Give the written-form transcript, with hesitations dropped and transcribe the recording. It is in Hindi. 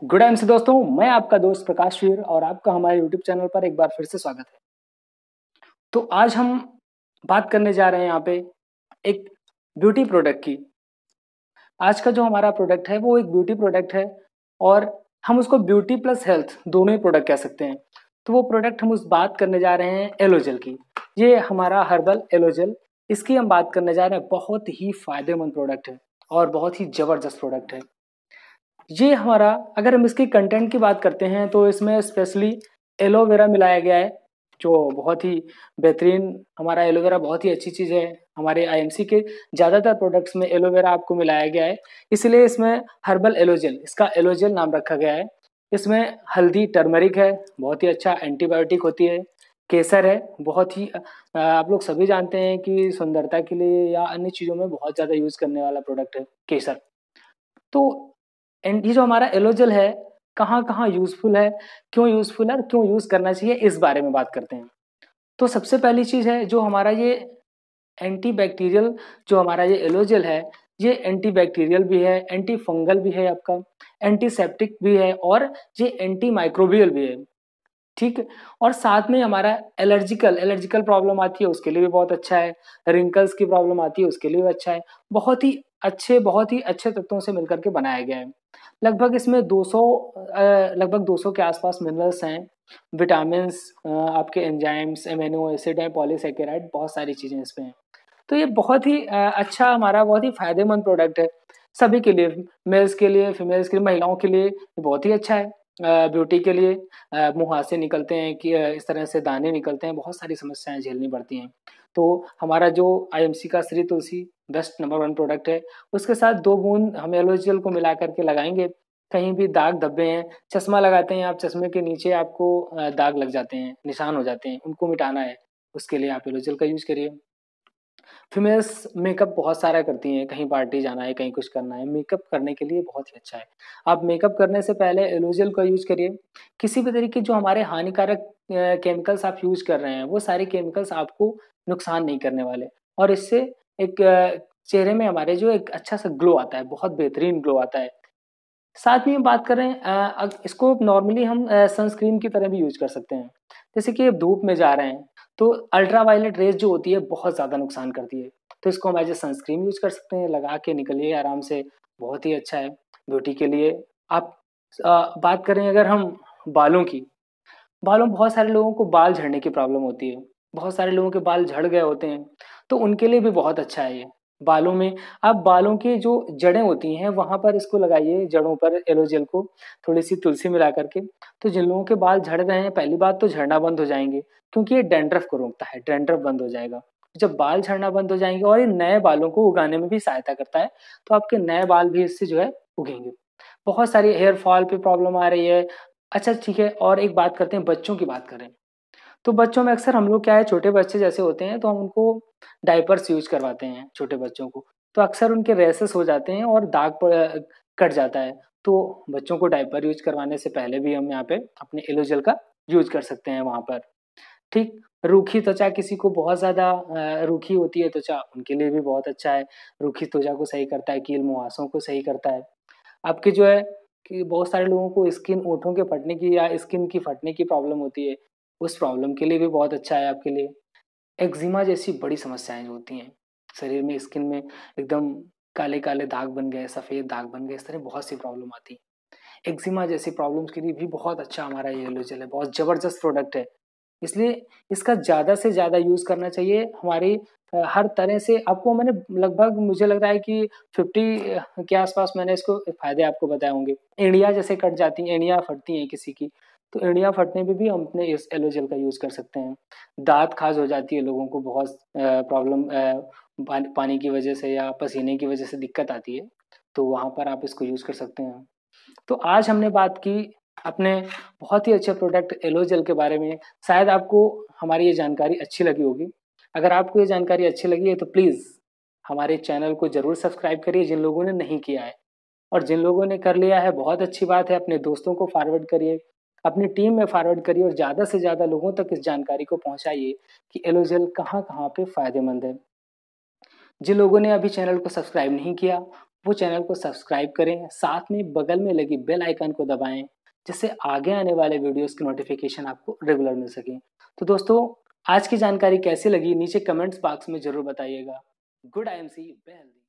गुड टाइम से दोस्तों, मैं आपका दोस्त प्रकाश वीर और आपका हमारे यूट्यूब चैनल पर एक बार फिर से स्वागत है। तो आज हम बात करने जा रहे हैं यहाँ पे एक ब्यूटी प्रोडक्ट की। आज का जो हमारा प्रोडक्ट है वो एक ब्यूटी प्रोडक्ट है और हम उसको ब्यूटी प्लस हेल्थ दोनों ही प्रोडक्ट कह सकते हैं। तो वो प्रोडक्ट हम उस बात करने जा रहे हैं एलोजेल की। ये हमारा हर्बल एलोजेल, इसकी हम बात करने जा रहे हैं। बहुत ही फायदेमंद प्रोडक्ट है और बहुत ही जबरदस्त प्रोडक्ट है। ये हमारा, अगर हम इसकी कंटेंट की बात करते हैं तो इसमें स्पेशली एलोवेरा मिलाया गया है, जो बहुत ही बेहतरीन। हमारा एलोवेरा बहुत ही अच्छी चीज़ है। हमारे आईएमसी के ज़्यादातर प्रोडक्ट्स में एलोवेरा आपको मिलाया गया है, इसलिए इसमें हर्बल एलोजेल, इसका एलोजेल नाम रखा गया है। इसमें हल्दी, टर्मरिक है, बहुत ही अच्छा एंटीबायोटिक होती है। केसर है, बहुत ही आप लोग सभी जानते हैं कि सुंदरता के लिए या अन्य चीज़ों में बहुत ज़्यादा यूज़ करने वाला प्रोडक्ट है केसर। तो एंड ये जो हमारा एलोजेल है कहाँ कहाँ यूजफुल है, क्यों यूजफुल है और क्यों यूज करना चाहिए, इस बारे में बात करते हैं। तो सबसे पहली चीज है जो हमारा ये एंटीबैक्टीरियल, जो हमारा ये एलोजेल है, ये एंटीबैक्टीरियल भी है, एंटी फंगल भी है, आपका एंटीसेप्टिक भी है और ये एंटी माइक्रोबियल भी है। ठीक है। और साथ में हमारा एलर्जिकल एलर्जिकल प्रॉब्लम आती है उसके लिए भी बहुत अच्छा है। रिंकल्स की प्रॉब्लम आती है उसके लिए भी अच्छा है। बहुत ही अच्छे तत्वों से मिलकर के बनाया गया है। लगभग इसमें 200 के आसपास मिनरल्स हैं, विटामिन्स, आपके एंजाइम्स, एमिनो एसिड है, पॉलीसेकेराइड, बहुत सारी चीजें इसमें हैं। तो ये बहुत ही अच्छा, हमारा बहुत ही फायदेमंद प्रोडक्ट है सभी के लिए, मेल्स के लिए, फीमेल्स के लिए, महिलाओं के लिए बहुत ही अच्छा है। ब्यूटी के लिए मुहासे निकलते हैं कि इस तरह से दाने निकलते हैं, बहुत सारी समस्याएं झेलनी पड़ती हैं। तो हमारा जो आईएमसी का Shri Tulsi best number 1 product है। उसके साथ 2 बूंद हम एलोवेरा को मिला करके लगाएंगे। कहीं भी दाग धब्बे हैं, चश्मा लगाते हैं आप, चश्मे के नीचे आपको दाग लग जाते हैं, निशान हो जाते हैं, उनको मिटाना है, उसके लिए आप एलोवेरा का यूज करिए। फीमेल्स मेकअप बहुत सारा करती हैं, कहीं पार्टी जाना है, कहीं कुछ करना है, मेकअप करने के लिए बहुत ही अच्छा है। आप मेकअप करने से पहले एलोजेल का यूज करिए। किसी भी तरीके जो हमारे हानिकारक केमिकल्स आप यूज कर रहे हैं, वो सारे केमिकल्स आपको नुकसान नहीं करने वाले और इससे एक चेहरे में हमारे जो एक अच्छा सा ग्लो आता है, बहुत बेहतरीन ग्लो आता है। साथ में हम बात कर रहे हैं इसको नॉर्मली हम सनस्क्रीन की तरह भी यूज कर सकते हैं। जैसे कि अब धूप में जा रहे हैं तो अल्ट्रा वायलेट रेज जो होती है बहुत ज्यादा नुकसान करती है, तो इसको हम एज ए सनस्क्रीन यूज कर सकते हैं। लगा के निकलिए आराम से, बहुत ही अच्छा है ब्यूटी के लिए। आप बात करें अगर हम बालों की, बालों में बहुत सारे लोगों को बाल झड़ने की प्रॉब्लम होती है, बहुत सारे लोगों के बाल झड़ गए होते हैं, तो उनके लिए भी बहुत अच्छा है ये। बालों में आप बालों की जो जड़ें होती हैं वहां पर इसको लगाइए, जड़ों पर एलोजेल को, थोड़ी सी तुलसी मिला करके। तो जिन लोगों के बाल झड़ रहे हैं, पहली बात तो झड़ना बंद हो जाएंगे, क्योंकि ये डैंड्रफ को रोकता है, डैंड्रफ बंद हो जाएगा। जब बाल झड़ना बंद हो जाएंगे और ये नए बालों को उगाने में भी सहायता करता है, तो आपके नए बाल भी इससे जो है उगेंगे। बहुत सारी हेयर फॉल पे प्रॉब्लम आ रही है। अच्छा ठीक है, और एक बात करते हैं, बच्चों की बात करें तो बच्चों में अक्सर हम लोग क्या है, छोटे बच्चे जैसे होते हैं तो हम उनको डायपर्स यूज करवाते हैं छोटे बच्चों को, तो अक्सर उनके रेसेस हो जाते हैं और कट जाता है। तो बच्चों को डायपर यूज करवाने से पहले भी हम यहाँ पे अपने एलोजेल का यूज कर सकते हैं वहां पर। ठीक। रूखी त्वचा, किसी को बहुत ज्यादा रूखी होती है त्वचा, उनके लिए भी बहुत अच्छा है। रूखी त्वचा को सही करता है, कील मुहासों को सही करता है। आपके जो है कि बहुत सारे लोगों को स्किन, ओठों के फटने की या स्किन की फटने की प्रॉब्लम होती है, उस प्रॉब्लम के लिए भी बहुत अच्छा है आपके लिए। एक्जिमा जैसी बड़ी समस्याएं जो होती हैं शरीर में, स्किन में एकदम काले काले दाग बन गए, सफेद दाग बन गए, इस तरह बहुत सी प्रॉब्लम आती है। एक्जिमा जैसी प्रॉब्लम्स के लिए भी बहुत अच्छा हमारा ये एलोजेल है, बहुत जबरदस्त प्रोडक्ट है। इसलिए इसका ज्यादा से ज्यादा यूज करना चाहिए। हमारी हर तरह से आपको मैंने लगभग, मुझे लग रहा है कि 50 के आसपास मैंने इसको फायदे आपको बताए होंगे। एड़ियाँ जैसे कट जाती हैं, एड़ियाँ फटती हैं किसी की, तो एड़ियाँ फटने पे भी हम अपने इस एलोजेल का यूज कर सकते हैं। दांत खाज हो जाती है लोगों को, बहुत प्रॉब्लम पानी की वजह से या पसीने की वजह से दिक्कत आती है, तो वहां पर आप इसको यूज कर सकते हैं। तो आज हमने बात की अपने बहुत ही अच्छे प्रोडक्ट एलोजेल के बारे में। शायद आपको हमारी ये जानकारी अच्छी लगी होगी। अगर आपको ये जानकारी अच्छी लगी है तो प्लीज हमारे चैनल को जरूर सब्सक्राइब करिए, जिन लोगों ने नहीं किया है, और जिन लोगों ने कर लिया है बहुत अच्छी बात है। अपने दोस्तों को फॉरवर्ड करिए, अपनी टीम में फॉरवर्ड करिए और ज्यादा से ज्यादा लोगों तक इस जानकारी को पहुंचाइए कि एलोजेल कहाँ कहाँ पे फायदेमंद है। जिन लोगों ने अभी चैनल को सब्सक्राइब नहीं किया वो चैनल को सब्सक्राइब करें, साथ में बगल में लगी बेल आइकन को दबाएं, जिससे आगे आने वाले वीडियोस की नोटिफिकेशन आपको रेगुलर मिल सके। तो दोस्तों, आज की जानकारी कैसी लगी नीचे कमेंट्स बॉक्स में जरूर बताइएगा। Good IMC, be healthy.